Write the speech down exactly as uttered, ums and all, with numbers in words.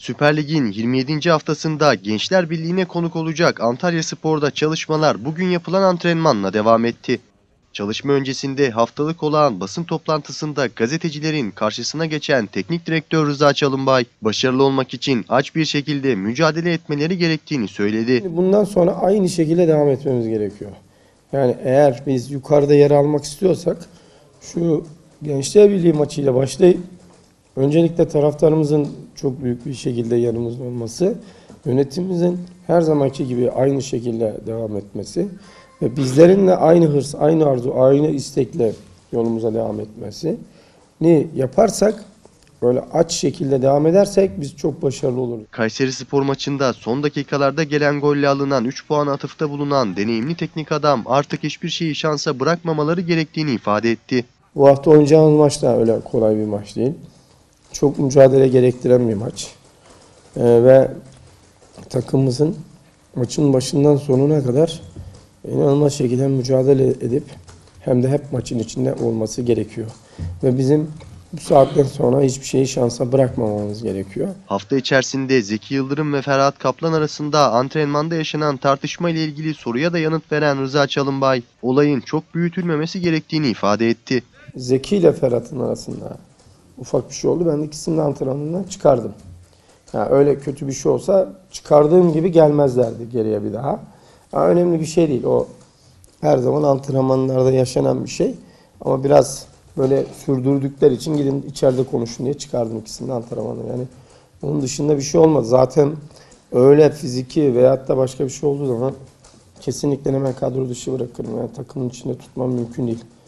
Süper Lig'in yirmi yedinci haftasında Gençler Birliği'ne konuk olacak Antalyaspor'da çalışmalar bugün yapılan antrenmanla devam etti. Çalışma öncesinde haftalık olağan basın toplantısında gazetecilerin karşısına geçen teknik direktör Rıza Çalınbay, başarılı olmak için aç bir şekilde mücadele etmeleri gerektiğini söyledi. Bundan sonra aynı şekilde devam etmemiz gerekiyor. Yani eğer biz yukarıda yer almak istiyorsak şu Gençler Birliği maçıyla başlayıp öncelikle taraftarımızın çok büyük bir şekilde yanımızda olması, yönetimimizin her zamanki gibi aynı şekilde devam etmesi ve bizlerin de aynı hırs, aynı arzu, aynı istekle yolumuza devam etmesi ni yaparsak, böyle aç şekilde devam edersek biz çok başarılı oluruz. Kayserispor maçında son dakikalarda gelen golle alınan üç puan atıfta bulunan deneyimli teknik adam artık hiçbir şeyi şansa bırakmamaları gerektiğini ifade etti. Bu hafta oynayacağımız maç da öyle kolay bir maç değil. Çok mücadele gerektiren bir maç. Ee, ve takımımızın maçın başından sonuna kadar inanılmaz şekilde mücadele edip hem de hep maçın içinde olması gerekiyor. Ve bizim bu saatten sonra hiçbir şeyi şansa bırakmamamız gerekiyor. Hafta içerisinde Zeki Yıldırım ve Ferhat Kaplan arasında antrenmanda yaşanan tartışma ile ilgili soruya da yanıt veren Rıza Çalınbay, olayın çok büyütülmemesi gerektiğini ifade etti. Zeki ile Ferhat'ın arasında ufak bir şey oldu. Ben de ikisini de antrenmanından çıkardım. Yani öyle kötü bir şey olsa çıkardığım gibi gelmezlerdi geriye bir daha. Yani önemli bir şey değil. O her zaman antrenmanlarda yaşanan bir şey. Ama biraz böyle sürdürdükleri için gidin içeride konuşun diye çıkardım ikisini de antrenmanı. Yani onun dışında bir şey olmadı. Zaten öyle fiziki veyahut da başka bir şey olduğu zaman kesinlikle hemen kadro dışı bırakırım. Yani takımın içinde tutmam mümkün değil.